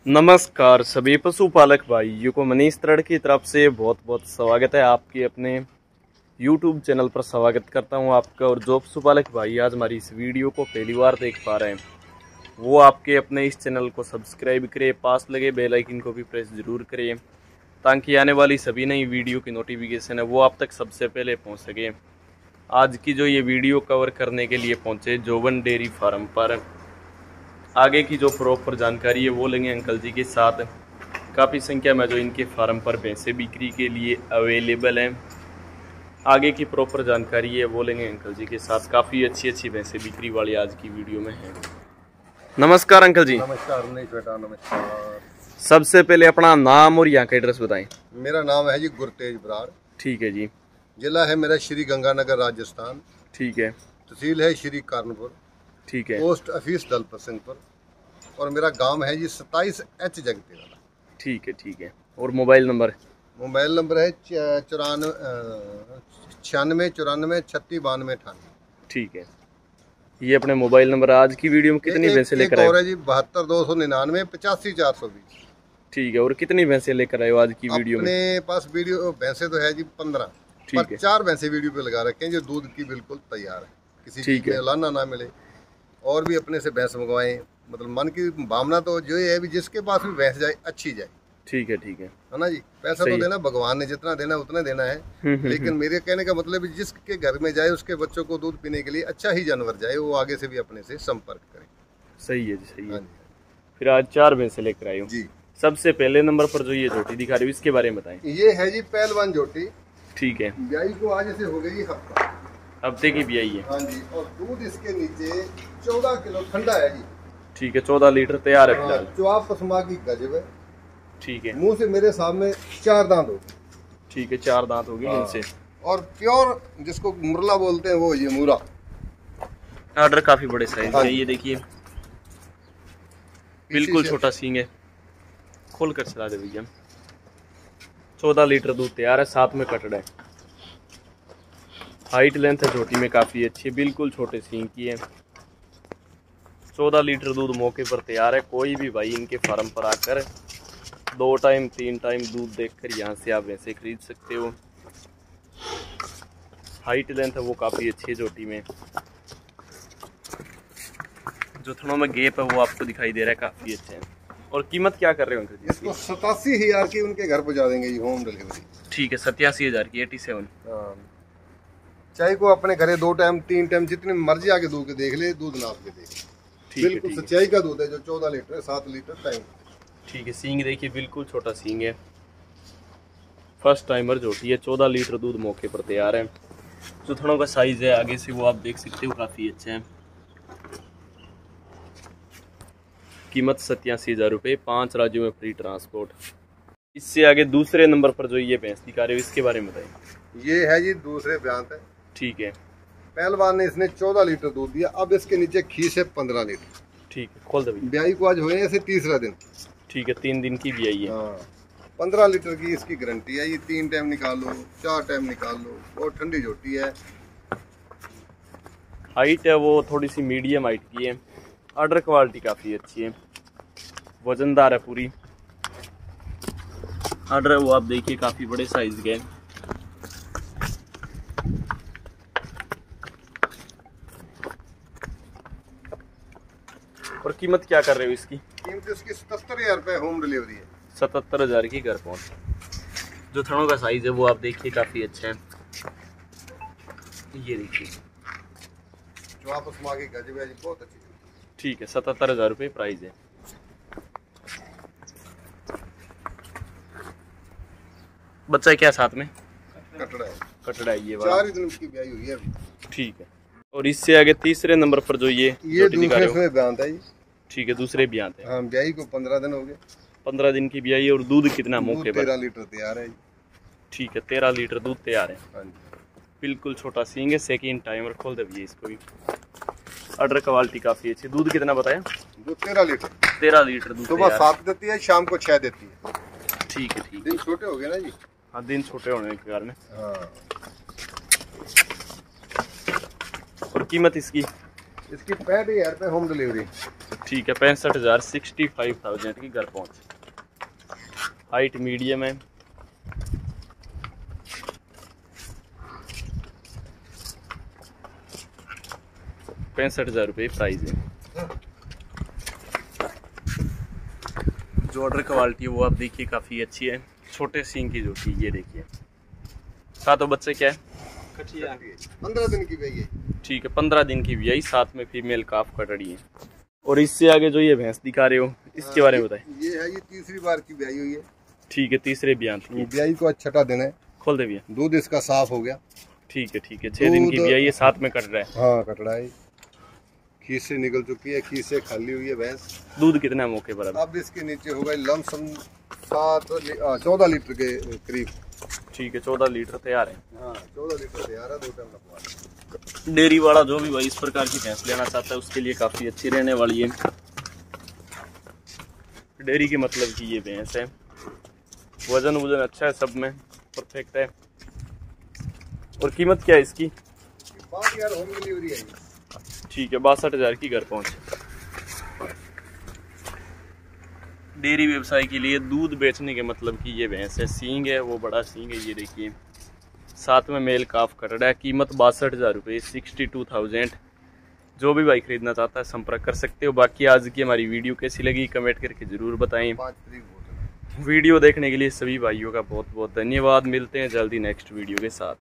नमस्कार सभी पशुपालक भाइयों को मनीष तरण की तरफ से बहुत बहुत स्वागत है। आपके अपने YouTube चैनल पर स्वागत करता हूं आपका। और जो पशुपालक भाई आज हमारी इस वीडियो को पहली बार देख पा रहे हैं वो आपके अपने इस चैनल को सब्सक्राइब करें, पास लगे बेल आइकन को भी प्रेस जरूर करें ताकि आने वाली सभी नई वीडियो की नोटिफिकेशन है वो आप तक सबसे पहले पहुँच सके। आज की जो ये वीडियो कवर करने के लिए पहुँचे जोवन डेयरी फार्म पर, आगे की जो प्रॉपर जानकारी है वो लेंगे अंकल जी के साथ। काफ़ी संख्या में जो इनके फार्म पर भैंसें बिक्री के लिए अवेलेबल हैं, आगे की प्रॉपर जानकारी है वो लेंगे अंकल जी के साथ। काफ़ी अच्छी अच्छी भैंसें बिक्री वाली आज की वीडियो में है। नमस्कार अंकल जी। नमस्कार मनीष बेटा, नमस्कार। सबसे पहले अपना नाम और यहाँ का एड्रेस बताएं। मेरा नाम है जी गुरतेज बराड़। ठीक है जी। जिला है मेरा श्री गंगानगर राजस्थान। ठीक है। तहसील है श्री कानपुर। ठीक है। पोस्ट ऑफिस दलपत सिंहपुर और मेरा गांव है जी 27 H जगती वाला। ठीक है। ठीक है। और मोबाइल नंबर है 96 94 36 92 98। ठीक है। ये अपने मोबाइल नंबर। आज की वीडियो में कितनी भैंसें लेकर आए? और है जी 72 299 85 420। ठीक है। और कितनी भैंसें लेकर आए हो आज की वीडियो में? अपने पास वीडियो भैंसें तो है जी 15। ठीक है। 4 भैंसें वीडियो पे लगा रखे हैं जो दूध की बिल्कुल तैयार है, किसी चीज में लाना ना मिले। और भी अपने से भैंस मंगवाएं, मतलब मन की भावना तो जो है भी जिसके पास भी भैंस जाए अच्छी जाए। ठीक है। ठीक है ना जी। पैसा तो देना भगवान ने जितना देना उतना देना है, लेकिन मेरे कहने का मतलब जिसके घर में जाए उसके बच्चों को दूध पीने के लिए अच्छा ही जानवर जाए, वो आगे से भी अपने से संपर्क करे। सही है जी, सही है। फिर आज 4 भैंसें लेकर आए हो जी। सबसे पहले नंबर पर जो ये झोटी दिखा रही है इसके बारे में बताएं। ये है जी पहलवान झोटी। ठीक है। ब्याई को आज से हो गई हफ्ते की ब्याई है। हाँ जी। और दूध इसके नीचे 14 किलो ठंडा है जी। ठीक है। 14 लीटर तैयार है फिलहाल। चुआब पसमा की गजब है। ठीक है। मुंह से मेरे सामने 4 दांत हो। ठीक है। 4 दांत होगी इनसे। और प्योर जिसको मुरला बोलते हैं वो ये मुरा। आर्डर काफी बड़े साइज है। ये देखिए बिल्कुल छोटा सींग है। खोल कर चला दे भैया। 14 लीटर दूध तैयार है, साथ में कटड़ा है। हाइट लेंथ है झोटी में काफ़ी अच्छी है, बिल्कुल छोटे सींग की है। 14 लीटर दूध मौके पर तैयार है। कोई भी भाई इनके फार्म पर आकर 2 टाइम 3 टाइम दूध देखकर यहाँ से आप वैसे खरीद सकते हो। हाइट लेंथ है वो काफ़ी अच्छी है झोटी में। जो थनों में गैप है वो आपको दिखाई दे रहा है, काफ़ी अच्छे हैं। और कीमत क्या कर रहे हो अंकल जी? इसको 87,000 की उनके घर पहुंचा देंगे ये, होम डिलीवरी। ठीक है। 87,000 की 87। चाहे को अपने घरे 2 टाइम 3 टाइम जितनी मर्जी आके दूध के देख ले, दूध नाप के देख। बिल्कुल सच्चाई का दूध है जो 14 लीटर 7 लीटर टाइम। ठीक है। सींग देखिए बिल्कुल छोटा सींग है। फर्स्ट टाइमर झोटी है। 14 लीटर दूध मौके पर तैयार है। जो थनों का साइज है आगे से वो आप देख सकते हो, काफ़ी अच्छे हैं। कीमत 87,000 रुपये, 5 राज्यों में फ्री ट्रांसपोर्ट। इससे आगे दूसरे नंबर पर जो ये भैंस दिखा रहे हो इसके बारे में बताइए। ये है जी दूसरे ब्यान है। ठीक है। पहलवान ने इसने 14 लीटर दूध दिया। अब इसके नीचे खीस है 15 लीटर। ठीक है। खोल दे। ब्याई को आज हुए ऐसे तीसरा दिन। ठीक है। 3 दिन की ब्याई है। 15 लीटर की इसकी गारंटी है। ये 3 टाइम निकाल लो, 4 टाइम निकाल लो। बहुत ठंडी झोटी है। हाइट है वो थोड़ी सी मीडियम हाइट की है। ऑर्डर क्वालिटी काफ़ी अच्छी है, वजनदार है पूरी। ऑर्डर है वो आप देखिए काफ़ी बड़े साइज के। और कीमत क्या कर रहे हो इसकी? कीमत इसकी 77,000 रुपये, होम डिलीवरी है। 77,000 की घर पहुँच। जो थनों का साइज है वो आप देखिए काफ़ी अच्छा है। ये देखिए जो आप उसमें आगे गजब है जी, बहुत अच्छी। ठीक है। 77,000 रुपये प्राइस है। बच्चा क्या साथ में? कटड़ा है। कटड़ा है ये वाला। 4 दिन की ब्याई हुई है। ठीक है। और इससे आगे तीसरे नंबर पर जो ये दूसरे ब्यान है। ठीक है। दूसरे ब्यान है। हाँ, ब्याई को 15 दिन हो गए। 15 दिन की ब्याई है। और दूध कितना मौके पर? 13 लीटर तैयार है। ठीक है। 13 लीटर दूध तैयार है। हाँ जी। बिल्कुल छोटा सींग है। सेकंड टाइमर खोल दे भैया इसको भी। ऑर्डर क्वालिटी काफ़ी अच्छी। दूध कितना बताया? दूध 13 लीटर। 13 लीटर दूध। सुबह 7 देती है, शाम को 6 देती है। ठीक है। ठीक। दिन छोटे हो गए ना जी। हाँ, दिन छोटे होने के कारण। हाँ। और कीमत इसकी? इसकी 65,000 रुपये, होम डिलीवरी। ठीक है 65,000 65,000 की घर पहुंच। हाइट मीडियम है। ₹65,000 प्राइस है। जो ऑर्डर क्वालिटी है वो आप देखिए काफ़ी अच्छी है। छोटे सींग की जो थी ये देखिए। सातों बच्चे क्या है? 15 दिन की ब्याई है। ठीक है 15 दिन की ब्याई, साथ में फीमेल काफ कटड़ी है। और इससे आगे जो ये भैंस दिखा रहे हो इसके बारे में बताएं। ये है, ये तीसरी बार की ब्याई हुई है। ठीक है तीसरे बयान की ब्याई को छठा दिन है। खोल दे भैया। दूध इसका साफ हो गया। ठीक है 6 दिन की ब्याई है, साथ में कट रहा है। हाँ कट रहा है। खीस से निकल चुकी है, खीस से खाली हुई है भैंस। दूध कितना मौके पर? अब इसके नीचे होगा लमसम 14 लीटर के करीब। ठीक है 14 लीटर तैयार है। हाँ 14 लीटर तैयार है, 2 टाइम लगवा। डेयरी वाला जो भी भाई इस प्रकार की भैंस लेना चाहता है उसके लिए काफ़ी अच्छी रहने वाली है। डेयरी के मतलब की ये भैंस है। वजन अच्छा है, सब में परफेक्ट है। और कीमत क्या है इसकी? 5,000 होम डिलीवरी है। ठीक है 62,000 की घर पहुंच। डेयरी व्यवसाय के लिए दूध बेचने के मतलब की ये भैंस है। सींग है वो बड़ा सींग है, ये देखिए। साथ में मेल काफ कटड़ा है। कीमत 62,000 62,000। जो भी भाई खरीदना चाहता है संपर्क कर सकते हो। बाकी आज की हमारी वीडियो कैसी लगी कमेंट करके ज़रूर बताएं। वीडियो देखने के लिए सभी भाइयों का बहुत बहुत धन्यवाद। मिलते हैं जल्दी नेक्स्ट वीडियो के साथ।